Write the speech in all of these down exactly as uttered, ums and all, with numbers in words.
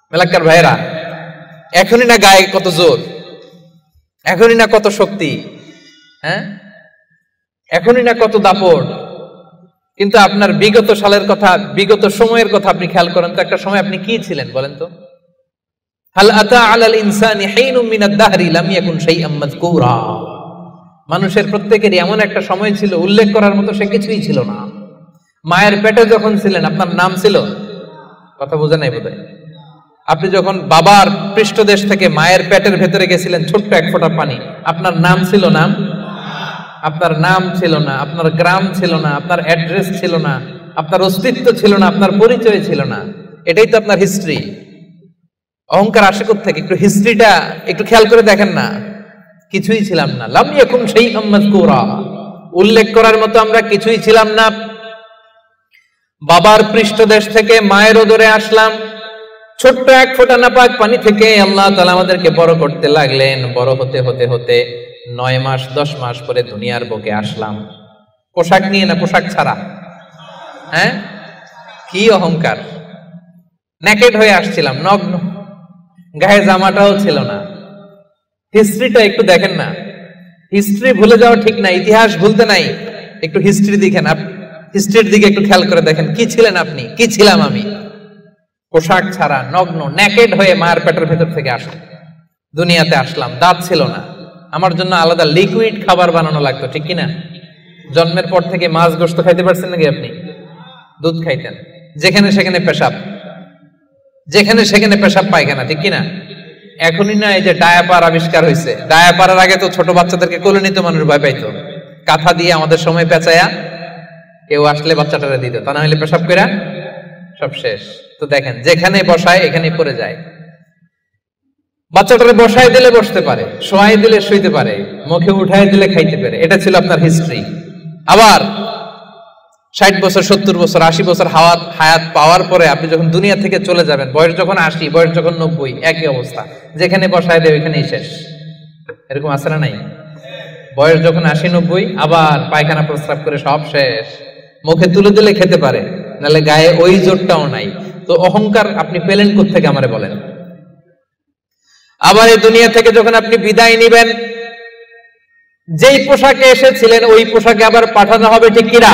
মেলাক্কার ভাইরা, এখনই না গায়ে কত জোর, এখনই না কত শক্তি, হ্যাঁ এখনই না কত দাপট, কিন্তু আপনার বিগত সালের কথা, বিগত সময়ের কথা আপনি খেয়াল করেন তো, একটা সময় আপনি কি ছিলেন বলেন তো? হাল আতা আলাল ইনসানি হিনুম মিনাদ দাহরি লাম ইয়াকুন শাইআম মাযকুরা। মানুষের প্রত্যেকেরই এমন একটা সময় ছিল উল্লেখ করার মতো সে কিছুই ছিল না। মায়ের পেটে যখন ছিলেন আপনার নাম ছিল? কথা বোঝা নাই বোধহয়। আপনি যখন বাবার পৃষ্ঠদেশ থেকে মায়ের পেটের ভেতরে গেছিলেন ছোট্ট এক ফোঁটা পানি, আপনার নাম ছিল? নাম আপনার নাম ছিল না, আপনার গ্রাম ছিল না, আপনার অ্যাড্রেস ছিল না, আপনার অস্তিত্ব ছিল না, আপনার পরিচয় ছিল না। এটাই তো আপনার হিস্ট্রি। অহংকার আসে কোত্থেকে? একটু হিস্ট্রিটা একটু খেয়াল করে দেখেন না। কিছুই ছিলাম না। লাম ইয়াকুন শাইআম মাযকুরা, উল্লেখ করার মতো আমরা কিছুই ছিলাম না। বাবার পৃষ্ঠদেশ থেকে মায়ের উদরে আসলাম, ছোট্ট এক ফোঁটা নাপাক পানি থেকে আল্লাহ তাআলা আমাদেরকে বড় করতে লাগলেন। বড় হতে হতে হতে নয় মাস দশ মাস পরে দুনিয়ার বুকে আসলাম। পোশাক নিয়ে না পোশাক ছাড়া? হ্যাঁ, কি অহংকার! নেকেড হয়ে আসছিলাম, নগ্ন, গায়ে জামাটাও ছিল না। হিস্ট্রিটা একটু দেখেন না। হিস্ট্রি ভুলে যাওয়া ঠিক না, ইতিহাস ভুলতে নাই। একটু হিস্ট্রি দেখেন, হিস্ট্রির দিকে একটু খেয়াল করে দেখেন। কি ছিলেন আপনি, কি ছিলাম আমি? পোশাক ছাড়া, নগ্ন, নেকেড হয়ে মায়ের পেটের ভেতর থেকে আসলাম, দুনিয়াতে আসলাম। দাঁত ছিল না, আমার জন্য আলাদা লিকুইড খাবার বানানো লাগতো, ঠিক কিনা? জন্মের পর থেকে মাছ গোশত খাইতে পারছেন নাকি আপনি? দুধ খাইতেন, যেখানে সেখানে পেশাব, যেখানে সেখানে পেশাব পায়খানা, ঠিক কিনা? এখনই না এই যে ডায়াপার আবিষ্কার হয়েছে, ডায়াপারের আগে তো ছোট বাচ্চাদেরকে কোলে নিতে মানুষ ভয় পাইতো। কাঁথা দিয়ে আমাদের সময় পেঁচায়া কেউ আসলে বাচ্চাটারে দিত, তা না হলে পেশাব কইরা সব শেষ। তো দেখেন, যেখানে বসায় এখানেই পড়ে যায়। বাচ্চাটারে বসায় দিলে বসতে পারে, শোয়াই দিলে শুইতে পারে, মুখে উঠাই দিলে খাইতে পারে। এটা ছিল আপনার হিস্ট্রি। আবার ষাট বছর, সত্তর বছর, আশি বছর হায়াত হায়াত পাওয়ার পরে আপনি যখন দুনিয়া থেকে চলে যাবেন, বয়স যখন আশি, বয়স যখন নব্বই, একই অবস্থা, যেখানে বসায় দেয় ওইখানেই শেষ। এরকম আছে না নাই? বয়স যখন আশি নব্বই, আবার পায়খানা প্রস্রাব করে সব শেষ। মুখে তুলে দিলে খেতে পারে, নাহলে গায়ে ওই জোরটাও নাই। তো অহংকার আপনি পেলেন কোত্থেকে আমারে বলেন? আবার এই দুনিয়া থেকে যখন আপনি বিদায় নিবেন, যেই পোশাকে এসেছিলেন ওই পোশাকে আবার পাঠানো হবে, ঠিক কিনা?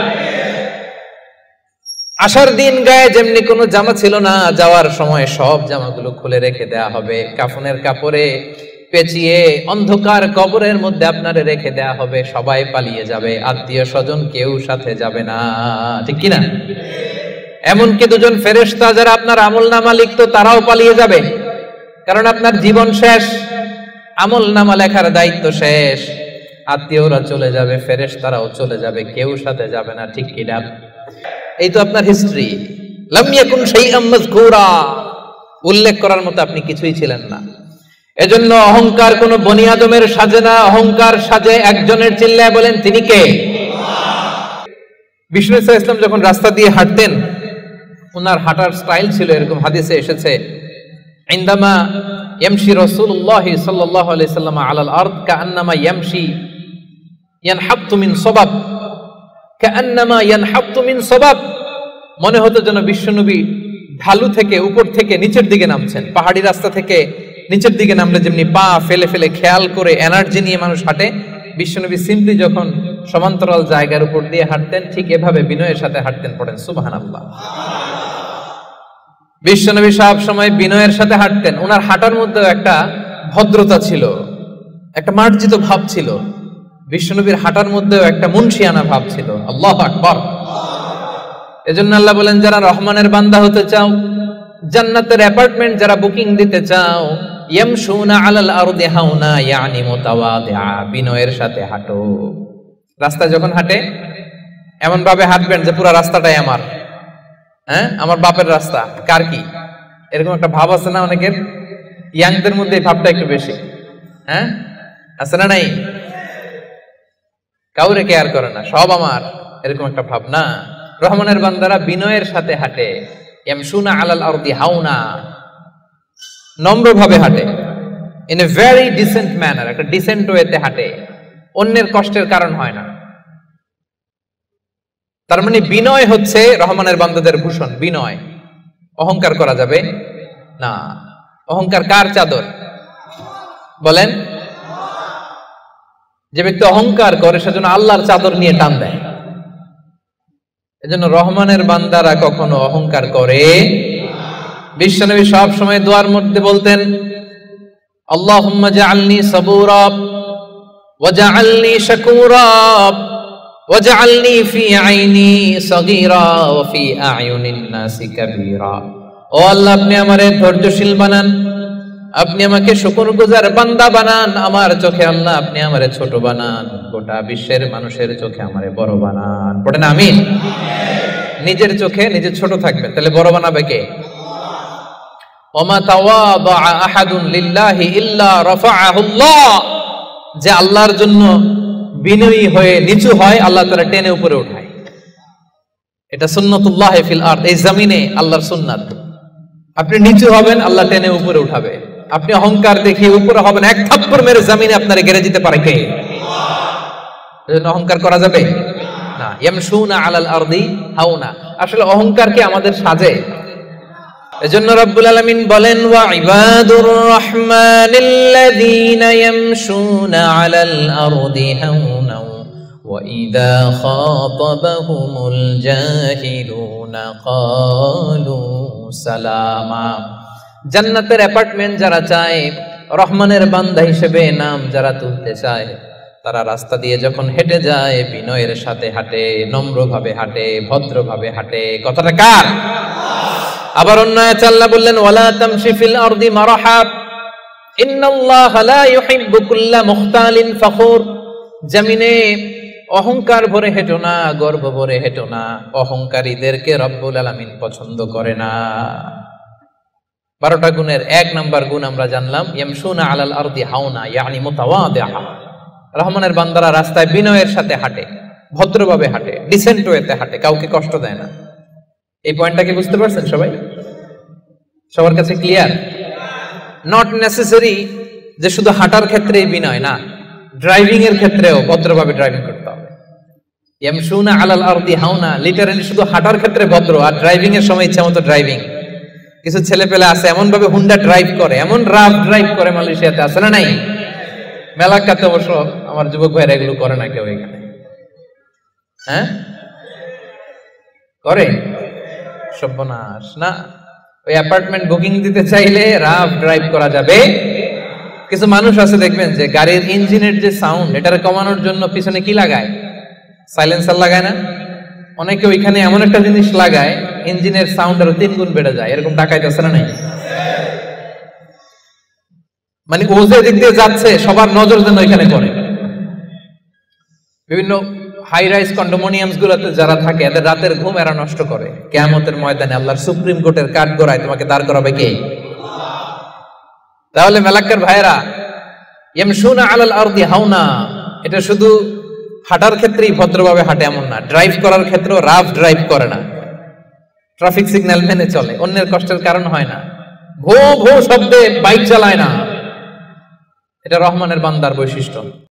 আসার দিন গায়ে যেমনি কোনো জামা ছিল না, যাওয়ার সময় সব জামাগুলো খুলে রেখে দেয়া হবে, কাফনের কাপড়ে পেঁচিয়ে অন্ধকার কবরের মধ্যে আপনারে রেখে দেয়া হবে। সবাই পালিয়ে যাবে, আত্মীয় স্বজন কেউ সাথে যাবে না, ঠিক কিনা? এমনকি দুজন ফেরেশতা যারা আপনার আমলনামা লিখতো তারাও পালিয়ে যাবে, কারণ আপনার জীবন শেষ, আমলনামা লেখার দায়িত্ব শেষ। আত্মীয়রা চলে যাবে, ফেরেশতারাও চলে যাবে, কেউ সাথে যাবে না, ঠিক কিনা? এই তো আপনার হিস্ট্রি। লাম ইয়াকুন শাইআম মাযকুরা, উল্লেখ করার মতো আপনি কিছুই ছিলেন না। এজন্য অহংকার কোন বনি আদমের সাজে না, অহংকার সাজে একজনের। চিল্লায় বলেন, তিনি কে? বিষ্ণু সাল্লাল্লাহু আলাইহি ওয়াসাল্লাম যখন রাস্তা দিয়ে হাঁটতেন, ওনার হাঁটার স্টাইল ছিল এরকম, হাদিসে এসেছে, ইনদামা ইয়ামশি রাসূলুল্লাহ সাল্লাল্লাহু আলাইহি ওয়াসাল্লাম আলাল আরদ কাআন্নামা ইয়ামশি ইয়ানহাত্তু মিন সাবাব, কাআন্নামা ইয়ানহাত্তু মিন সাবাব। মনে হতো যেন বিশ্বনবী ঢালু থেকে, উপর থেকে নিচের দিকে নামছেন। পাহাড়ি রাস্তা থেকে নিচের দিকে নামলে যেমনি পা ফেলে ফেলে খেয়াল করে এনার্জি নিয়ে মানুষ হাঁটে, বিশ্বনবী সিম্পলি যখন সমান্তরাল জায়গার উপর দিয়ে হাঁটতেন, ঠিক এভাবে বিনয়ের সাথে হাঁটতেন। পড়েন সুবহানাল্লাহ। বিশ্বনবী সব সময় বিনয়ের সাথে হাঁটতেন। ওনার হাঁটার মধ্যে একটা ভদ্রতা ছিল, একটা মার্জিত ভাব ছিল। বিশ্বনবীর হাঁটার মধ্যেও একটা মুনশিয়ানা ভাব ছিল। আল্লাহু আকবার। এজন্য আল্লাহ বলেন, যারা রহমানের বান্দা হতে চাও, জান্নাতের অ্যাপার্টমেন্ট যারা বুকিং দিতে চাও, ইয়ামশুনা আলাল আরদি হাওনা ইয়ানি মুতাওয়াদিআ, বিনয়ের সাথে হাঁটো। রাস্তা যখন হাঁটে এমন ভাবে হাঁটবেন যে পুরো রাস্তাটাই আমার, হ্যাঁ আমার বাপের রাস্তা, কার কি, এরকম একটা ভাব আছে না অনেকের? ইয়াংদের মধ্যে এই ভাবটা একটু বেশি, হ্যাঁ আছে না নাই? কাউরে কেয়ার করে না, সব আমার, এরকম একটা ভাব না। রহমানের বান্দারা বিনয়ের সাথে হাঁটে। ইয়ামশুনা আলাল আরদি হাওনা, নম্র ভাবে হাঁটে, in a very decent manner, একটা ডিসেন্ট ওয়েতে হাঁটে, অন্যের কষ্টের কারণ হয় না। তার মানে বিনয় হচ্ছে রহমানের বান্দাদের ভূষণ। বিনয়, অহংকার করা যাবে না, অহংকার কার চাদর বলেন? যে ব্যক্তি অহংকার করে সেজন্য আল্লাহর চাদর নিয়ে টান দেয়। এজন্য রহমানের বান্দারা কখনো অহংকার করে। বিশ্বনবী সব সময় দোয়ার মধ্যে বলতেন, আল্লাহুম্মা জাআলনি সাবুরা ওয়া জাআলনি শাকুরা ওয়া জাআলনি ফি আইনি সাগীরা ওয়া ফি আ'য়ুনিন নাসি কাবীরা। ও আল্লাহ, আপনি আমারে ধৈর্যশীল বানান, আপনি আমাকে শুকরগুজার বান্দা বানান, আমার চোখে আল্লাহ আপনি আমারে ছোট বানান, গোটা বিশ্বের মানুষের চোখে আমারে বড় বানান। পড়েন আমিন। নিজের চোখে নিজে ছোট থাকবেন, তাহলে বড় বানাবে কে? ওমা তাওয়াদা আহাদুন লিল্লাহি ইল্লা রাফাআহুল্লাহ। যে আল্লাহর জন্য বিনয়ী হয়ে নিচু হয়, আল্লাহ তাআলা টেনে উপরে উঠায়। এটা সুন্নাতুল্লাহ ফিল আরদ, এই জমিনে আল্লাহর সুন্নাত। আপনি নিচু হবেন, আল্লাহ টেনে উপরে উঠাবে। আপনি অহংকার দেখিয়ে উপরে হবেন, এক থাপ্পড় মেরে জমিনে আপনারে গেড়ে দিতে পারে কে? এজন্য অহংকার করা যাবে না। ইয়ামশুনা আলাল আরদি হাওনা। আসলে অহংকার কি আমাদের সাজে? এজন্য রব্বুল আলামিন বলেন, ওয়া ইবাদুর রহমানিল্লাযীনা ইয়ামশুনা আলাল আরদি হাওনা ওয়া ইযা খাতাবাহুমুল জাহিলুনা ক্বালু সালামা। জান্নাতের অ্যাপার্টমেন্ট যারা চায়, রহমানের বান্দা হিসেবে নাম যারা তুলতে চায়, তারা রাস্তা দিয়ে যখন হেঁটে যায় বিনয়ের সাথে হাঁটে, নম্রভাবে হাঁটে, ভদ্রভাবে হাঁটে। কথাটা কার? আবার অন্য আয়াতে আল্লাহ বললেন, ওয়ালা তামশি ফিল আরদি মারহা ইন্নাল্লাহা লা ইউহিব্বু কুল্লা মুখতালিন ফখুর। জমিনে অহংকার ভরে হেঁটো না, গর্ব ভরে হেঁটো না, অহংকারীদেরকে রব্বুল আলামিন পছন্দ করে না। বারোটা গুণের এক নাম্বার গুণ আমরা জানলাম, ইয়ামশুনা আলাল আরদি হাওনা ইয়ানি মুতাওয়াদিআ। রহমানের বান্দারা রাস্তায় বিনয়ের সাথে হাঁটে, ভদ্রভাবে হাঁটে, ডিসেন্ট ওয়েতে হাঁটে, কাউকে কষ্ট দেয় না। এই পয়েন্টটা কি বুঝতে পারছেন সবাই? সবার কাছে ক্লিয়ার? নট নেসেসারি যে শুধু হাঁটার ক্ষেত্রেই বিনয়, না, ড্রাইভিং এর ক্ষেত্রেও ভদ্রভাবে ড্রাইভিং করতে হবে। ইয়ামশুনা আলাল আরদি হাওনা লিটারালি শুধু হাঁটার ক্ষেত্রে ভদ্র, আর ড্রাইভিং এর সময় ইচ্ছা মতো ড্রাইভিং। কিছু ছেলে পেলে আছে এমন ভাবে হুন্ডা ড্রাইভ করে, এমন রাফ ড্রাইভ করে, মালয়েশিয়াতে আছে না নাই? মেলাকাতে অবশ্য আমার যুবক ভাইরা এগুলো করে না কেউ এখানে। হ্যাঁ করে? সর্বনাশ না। ওই অ্যাপার্টমেন্ট বুকিং দিতে চাইলে রাফ ড্রাইভ করা যাবে। কিছু মানুষ আছে দেখবেন যে গাড়ির ইঞ্জিনের যে সাউন্ড, এটারে কমানোর জন্য পিছনে কি লাগায়? সাইলেন্সার লাগায় না? অনেকে ওইখানে এমন একটা জিনিস লাগায়, ইঞ্জিনের সাউন্ড আরো তিন গুণ বেড়ে যায়। এরকম ডাকাইত আছে না নাই? মানে ও যে দিক দিয়ে যাচ্ছে সবার নজর যেন ওইখানে করে। বিভিন্ন হাই রাইজ কন্ডোমিনিয়ামস গুলোতে যারা থাকে, এদের রাতের ঘুম এরা নষ্ট করে। কিয়ামতের ময়দানে আল্লাহর সুপ্রিম কোর্টের কাঠ গড়ায় তোমাকে দাঁড় করাবে কে? তাহলে মেলাক্কার ভাইরা, ইয়ামশুনা আলাল আরদি হাওনা, এটা শুধু হাঁটার ক্ষেত্রেই ভদ্রভাবে হাঁটে এমন না, ড্রাইভ করার ক্ষেত্রেও রাফ ড্রাইভ করে না, ট্রাফিক সিগন্যাল মেনে চলে, অন্যের কষ্টের কারণ হয় না, ভো ভো শব্দে বাইক চালায় না। এটা রহমানের বান্দার বৈশিষ্ট্য।